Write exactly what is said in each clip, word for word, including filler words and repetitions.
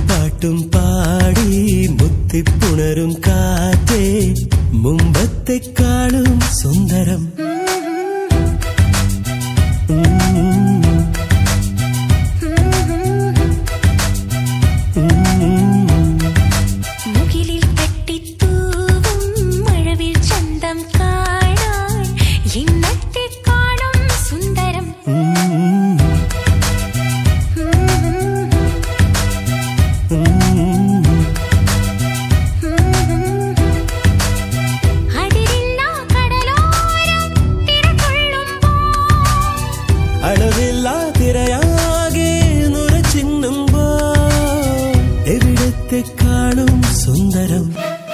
മൂളിപ്പാട്ടും പാടി മുത്തിപ്പുണരും കാറ്റേ മുമ്പത്തെക്കാളും സുന്ദരം. അളവില്ലാ തിരയാകെ നുരച്ചിന്നുമ്പോ എവിടത്തെക്കാളും സുന്ദരം.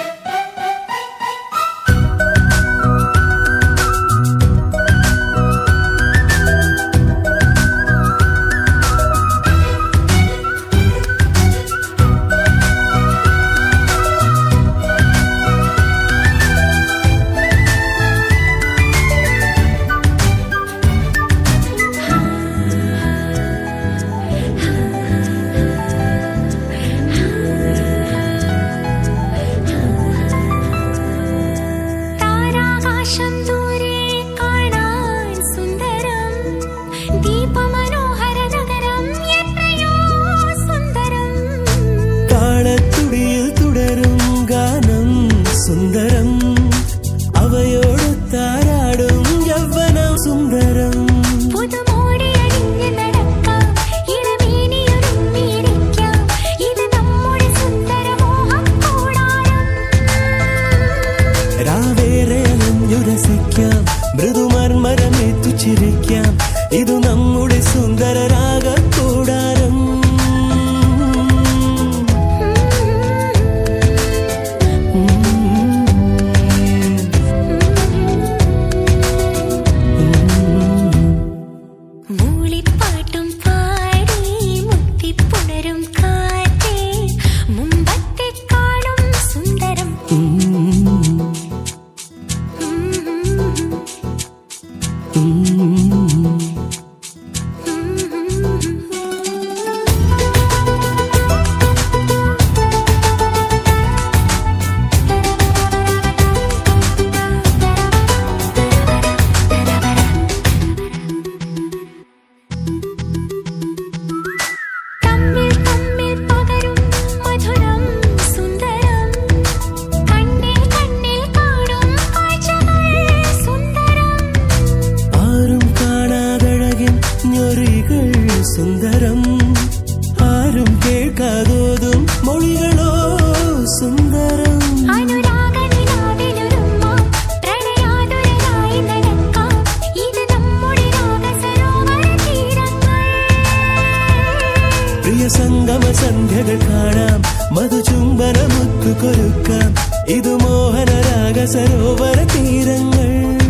താളത്തുടിയിൽ തുടരും ഗാനം സുന്ദരം. അവയോട് താരാടും യൗവനം സുന്ദരം. രാവേറെ അലഞ്ഞുരസിക്കാം, മൃദുമർമരമേറ്റു ചിരിക്കാം. ഇത് നമ്മുടെ സുന്ദര രാഗക്കൂടാരം. മൂളിപ്പാട്ടും പാടി മുത്തിപ്പുണരും കാറ്റേ മുമ്പത്തെക്കാളും സുന്ദരം. സുന്ദരം ആരും കേൾക്കാതോതും മൊഴികളോ സുന്ദരം. പ്രിയ സംഗമ സന്ധ്യകൾ കാണാം, മധുചുംബനമുത്തു കൊരുക്കാം. ഇത് മോഹനരാഗ സരോവര തീരങ്ങൾ.